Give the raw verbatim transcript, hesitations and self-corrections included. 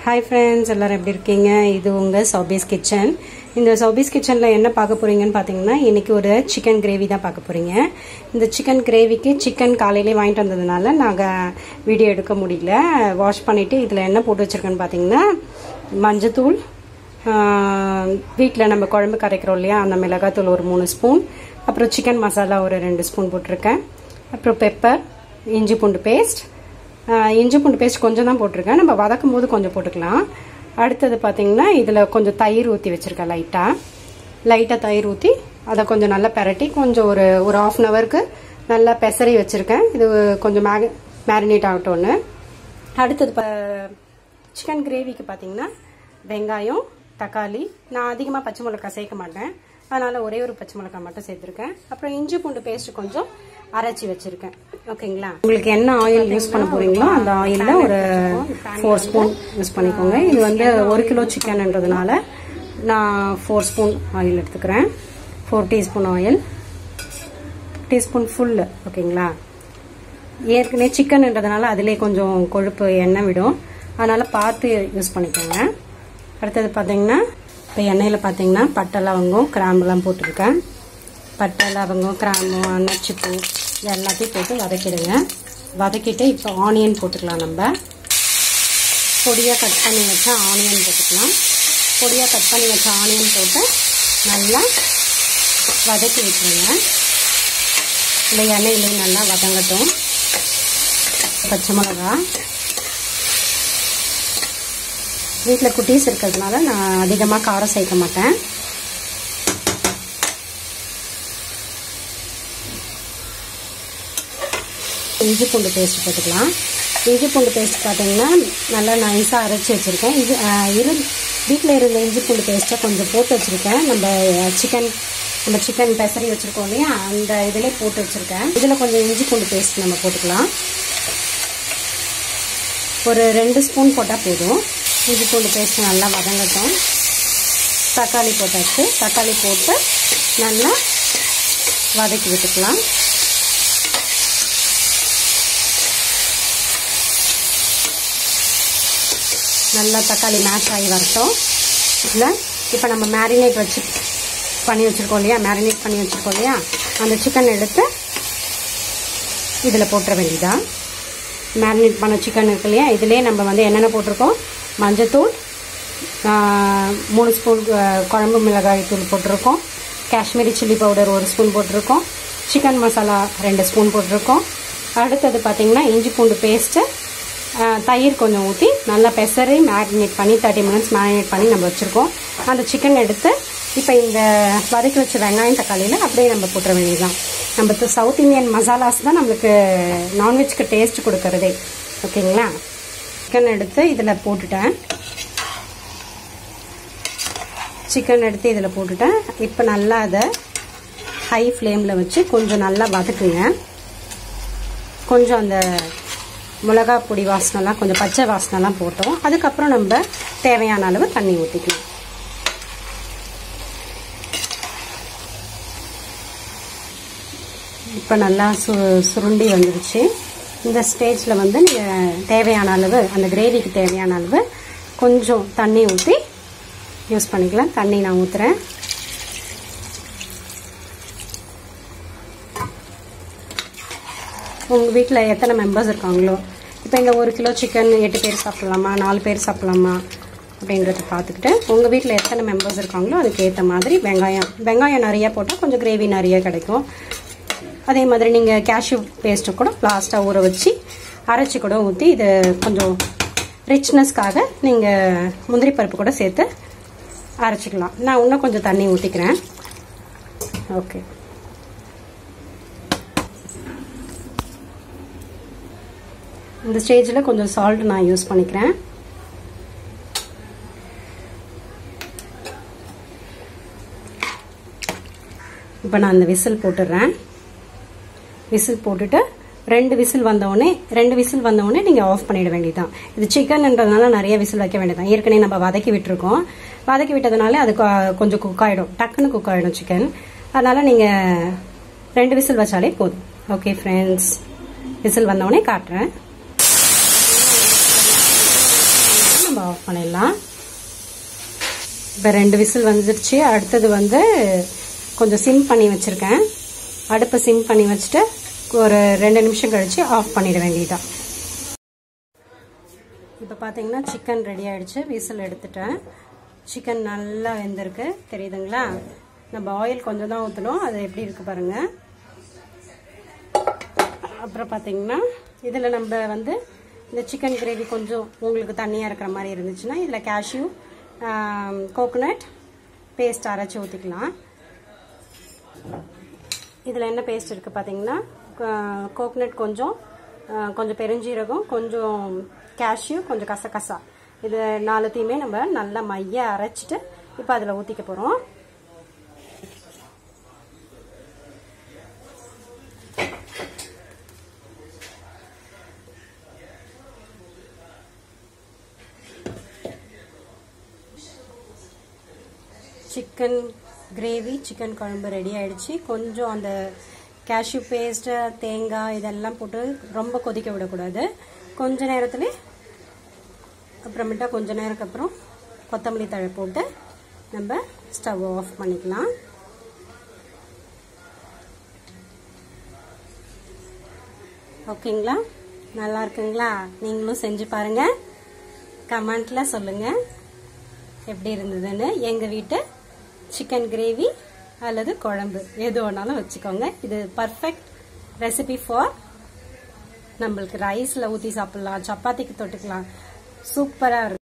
Hi friends, எல்லாரும் எப்படி இருக்கீங்க? இது உங்க Sowbi's kitchen. இந்த Sowbi's kitchenல என்ன பார்க்க போறீங்கன்னு பாத்தீங்கன்னா இன்னைக்கு ஒரு chicken gravy தான் பார்க்க போறீங்க. இந்த chicken gravyக்கு chicken காலையிலே வாங்கிட்டு வந்ததனால நாங்க வீடியோ எடுக்க முடியல. வாஷ் பண்ணிட்டு இதுல என்ன போட்டு வச்சிருக்கேன்னு பாத்தீங்கன்னா மஞ்சள் வீட்ல நம்ம குழம்பு கரைக்கிறோம் இல்லையா அந்த மிளகாய் தூள் ஒரு மூணு ஸ்பூன், அப்புறம் சிக்கன் மசாலா ஒரு ரெண்டு ஸ்பூன் போட்டிருக்கேன், அப்புறம் பெப்பர், இஞ்சி பூண்டு பேஸ்ட். இஞ்சி பூண்டு பேஸ்ட் கொஞ்சம் தான் போட்டிருக்கேன், நம்ம வதக்கும் போது கொஞ்சம் போட்டுக்கலாம். அடுத்தது பார்த்தீங்கன்னா இதில் கொஞ்சம் தயிர் ஊற்றி வச்சுருக்கேன், லைட்டாக லைட்டாக தயிர் ஊற்றி அதை கொஞ்சம் நல்லா பெரட்டி கொஞ்சம் ஒரு ஒரு ஆஃப் அன் ஹவருக்கு நல்லா பெசரி வச்சுருக்கேன். இது கொஞ்சம் மேக மேரினேட் ஆகட்டும்னு. அடுத்தது சிக்கன் கிரேவிக்கு பார்த்தீங்கன்னா வெங்காயம், தக்காளி, நான் அதிகமாக பச்சை மிளகாய் சேர்க்க மாட்டேன், அதனால் ஒரே ஒரு பச்சை மிளகாய் மட்டும் சேர்த்துருக்கேன். அப்புறம் இஞ்சி பூண்டு பேஸ்ட் கொஞ்சம் அரைச்சி வச்சிருக்கேன். ஓகேங்களா, உங்களுக்கு என்ன ஆயில் யூஸ் பண்ண போறீங்களோ அந்த ஆயில்ல ஒரு ஃபோர் ஸ்பூன் யூஸ் பண்ணிக்கோங்க. இது வந்து ஒரு கிலோ சிக்கன்ன்றதுனால நான் ஃபோர் ஸ்பூன் ஆயில் எடுத்துக்கிறேன். Four teaspoon oil, teaspoon full. ஓகேங்களா, ஏற்கனவே சிக்கன்ன்றதுனால அதிலே கொஞ்சம் கொழுப்பு எண்ணெய் விடும், அதனால பார்த்து யூஸ் பண்ணிக்கோங்க. அடுத்தது பார்த்தீங்கன்னா இப்போ எண்ணெயில் பார்த்தீங்கன்னா பட்டை லவங்கம் கிராம்புலாம் போட்டிருக்கேன். பட்டை லவங்கம் கிராம்பு அன்னாச்சிப்பூ இது எல்லாத்தையும் போட்டு வதக்கிடுங்க. வதக்கிட்டு இப்போ ஆனியன் போட்டுக்கலாம். நம்ம பொடியாக கட் பண்ணி வச்சா ஆனியன் போட்டுக்கலாம். பொடியாக கட் பண்ணி வச்ச ஆனியன் போட்டு நல்லா வதக்கி விட்டுருங்க. இந்த எண்ணெயிலே நல்லா வதங்கட்டும். பச்சை மிளகா, வீட்டில் குட்டீஸ் இருக்கிறதுனால நான் அதிகமாக காரம் சேர்க்க மாட்டேன். இஞ்சி பூண்டு பேஸ்ட் போட்டுக்கலாம். இஞ்சி பூண்டு பேஸ்ட் பார்த்தீங்கன்னா நல்லா நைஸாக அரைச்சி வச்சுருக்கேன். இது இரு வீட்டில் இருந்த இஞ்சி பூண்டு பேஸ்ட்டை கொஞ்சம் போட்டு வச்சுருக்கேன். நம்ம சிக்கன் நம்ம சிக்கன் பெசரி வச்சுருக்கோம் இல்லையா அந்த இதிலே போட்டு வச்சுருக்கேன். இதில் கொஞ்சம் இஞ்சி பூண்டு பேஸ்ட் நம்ம போட்டுக்கலாம். ஒரு ரெண்டு ஸ்பூன் போட்டால் போதும். இஞ்சி பூண்டு பேஸ்ட் நல்லா வதங்கட்டும். தக்காளி போட்டாச்சு. தக்காளி போட்டு நல்லா வதக்கி விட்டுக்கலாம். நல்லா தக்காளி மேஷ் ஆகி வரட்டும். இதில் இப்போ நம்ம மேரினேட் வச்சு பண்ணி வச்சுருக்கோம் இல்லையா மேரினேட் பண்ணி வச்சுருக்கோம் இல்லையா அந்த சிக்கன் எடுத்து இதில் போட்டுற வேண்டியதான். மேரினேட் பண்ண சிக்கன் இருக்கு இல்லையா இதிலே நம்ம வந்து என்னென்ன போட்டிருக்கோம், மஞ்சத்தூள் மூணு ஸ்பூன், குழம்பு மிளகாய் தூள் போட்டிருக்கோம், காஷ்மீரி சில்லி பவுடர் ஒரு ஸ்பூன் போட்டிருக்கோம், சிக்கன் மசாலா ரெண்டு ஸ்பூன் போட்டிருக்கோம். அடுத்தது பார்த்திங்கன்னா இஞ்சி பூண்டு பேஸ்ட்டு, தயிர் கொஞ்சம் ஊற்றி நல்லா பெசரி மேரினேட் பண்ணி தேர்ட்டி மினிட்ஸ் மேரினேட் பண்ணி நம்ம வச்சுருக்கோம். அந்த சிக்கன் எடுத்து இப்போ இந்த வதக்கி வச்ச வெங்காயம் தக்காளியில் அப்படியே நம்ம போட்டுற வேண்டியதுதான். நம்ம சவுத் இந்தியன் மசாலாஸ் தான் நம்மளுக்கு நான்வெஜ்க்கு டேஸ்ட் கொடுக்கறதே. ஓகேங்களா, சிக்கன் எடுத்து இதில் போட்டுட்டேன். சிக்கன் எடுத்து இதில் போட்டுட்டேன். இப்போ நல்லா அதை ஹை ஃப்ளேமில் வச்சு கொஞ்சம் நல்லா வதக்குங்க. கொஞ்சம் அந்த மிளகா பொடி வாசனைலாம் கொஞ்சம் பச்சை வாசனைலாம் போட்டோம். அதுக்கப்புறம் நம்ம தேவையான அளவு தண்ணி ஊற்றிக்கலாம். இப்போ நல்லா சு சுருண்டி வந்துடுச்சு. இந்த ஸ்டேஜில் வந்து நீங்கள் தேவையான அளவு அந்த கிரேவிக்கு தேவையான அளவு கொஞ்சம் தண்ணி ஊற்றி யூஸ் பண்ணிக்கலாம். தண்ணி நான் ஊற்றுறேன். உங்கள் வீட்டில் எத்தனை மெம்பர்ஸ் இருக்காங்களோ, இப்போ இந்த ஒரு கிலோ சிக்கன் எட்டு பேர் சாப்பிட்லாமா நாலு பேர் சாப்பிட்லாமா அப்படின்றத பார்த்துக்கிட்டு உங்கள் வீட்டில் எத்தனை மெம்பர்ஸ் இருக்காங்களோ அதுக்கு ஏற்ற மாதிரி வெங்காயம் வெங்காயம் நிறையா போட்டால் கொஞ்சம் கிரேவி நிறைய கிடைக்கும். அதே மாதிரி நீங்கள் கேஷ்யூ பேஸ்ட்டு கூட லாஸ்ட்டாக ஊற வச்சு அரைச்சி கூட ஊற்றி இது கொஞ்சம் ரிச்னஸ்க்காக நீங்கள் முந்திரி பருப்பு கூட சேர்த்து அரைச்சிக்கலாம். நான் இன்னும் கொஞ்சம் தண்ணி ஊற்றிக்கிறேன். ஓகே, இந்த ஸ்டேஜில் கொஞ்சம் சால்ட் நான் யூஸ் பண்ணிக்கிறேன். இப்போ நான் அந்த விசில் போட்டுடுறேன். விசில் போட்டுட்டு ரெண்டு விசில் வந்தவுடனே ரெண்டு விசில் வந்தவுடனே நீங்கள் ஆஃப் பண்ணிட வேண்டியதான். இது சிக்கன்ன்றதுனால நிறைய விசில் வைக்க வேண்டியதான். ஏற்கனவே நம்ம வதக்கி விட்டுருக்கோம். வதக்கி விட்டதுனால அது கொஞ்சம் குக் ஆகிடும், டக்குன்னு குக் ஆகிடும் சிக்கன். அதனால் நீங்கள் ரெண்டு விசில் வச்சாலே போதும். ஓகே ஃப்ரெண்ட்ஸ், விசில் வந்தவுடனே காட்டுறேன். நம்ம ஆஃப் பண்ணிடலாம். இப்போ ரெண்டு விசில் வந்துருச்சு. அடுத்தது வந்து கொஞ்சம் சிம் பண்ணி வச்சிருக்கேன். அடுப்பை சிம் பண்ணி வச்சுட்டு ஒரு ரெண்டு நிமிஷம் கழிச்சு ஆஃப் பண்ணிட வேண்டியதான். இப்போ பார்த்தீங்கன்னா சிக்கன் ரெடி ஆயிடுச்சு. விசில் எடுத்துட்டேன். சிக்கன் நல்லா வெந்திருக்கு, தெரியுதுங்களா? நம்ம ஆயில் கொஞ்சம் தான் ஊற்றணும். அது எப்படி இருக்கு பாருங்க. அப்புறம் பார்த்தீங்கன்னா இதில் நம்ம வந்து இந்த சிக்கன் கிரேவி கொஞ்சம் உங்களுக்கு தண்ணியாக இருக்கிற மாதிரி இருந்துச்சுன்னா இதில் கேஷ்யூ கோகோனட் பேஸ்ட் அரைச்சி ஊற்றிக்கலாம். இதில் என்ன பேஸ்ட் இருக்குது பார்த்தீங்கன்னா, கோகோனட் கொஞ்சம், கொஞ்சம் பெருஞ்சீரகம், கொஞ்சம் கேஷ்யூ, கொஞ்சம் கசகசா, இது நாலுத்தையுமே நம்ம நல்லா மைய அரைச்சிட்டு இப்போ அதில் ஊற்றிக்க போகிறோம். சிக்கன் கிரேவி, சிக்கன் குழம்பு ரெடி ஆயிடுச்சு. கொஞ்சம் அந்த கேஷ்யூ பேஸ்ட், தேங்காய் இதெல்லாம் போட்டு ரொம்ப கொதிக்க விடக்கூடாது. கொஞ்ச நேரத்துல அப்புறமேட்டா கொஞ்ச நேரத்துக்கு அப்புறம் கொத்தமல்லி தழை போட்டு நம்ம ஸ்டவ் ஆஃப் பண்ணிக்கலாம். ஓகேங்களா? நல்லா இருக்குங்களா? நீங்களும் செஞ்சு பாருங்க. கமெண்ட்ல சொல்லுங்க எப்படி இருந்ததுன்னு. எங்க வீட்டு சிக்கன் கிரேவி அல்லது குழம்பு எது வேணாலும் வச்சுக்கோங்க. இது பர்ஃபெக்ட் ரெசிபி ஃபார் நம்மளுக்கு ரைஸ்ல ஊற்றி சாப்பிடலாம், சப்பாத்திக்கு தொட்டுக்கலாம். சூப்பரா இருக்கும்.